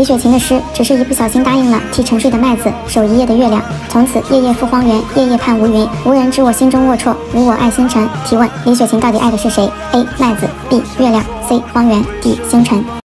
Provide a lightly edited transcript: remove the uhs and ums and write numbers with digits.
李雪琴的诗只是一不小心答应了替沉睡的麦子守一夜的月亮，从此夜夜赴荒原，夜夜盼无云，无人知我心中龌龊，无我爱星辰。提问：李雪琴到底爱的是谁 ？A. 麦子 B. 月亮 C. 荒原 D. 星辰。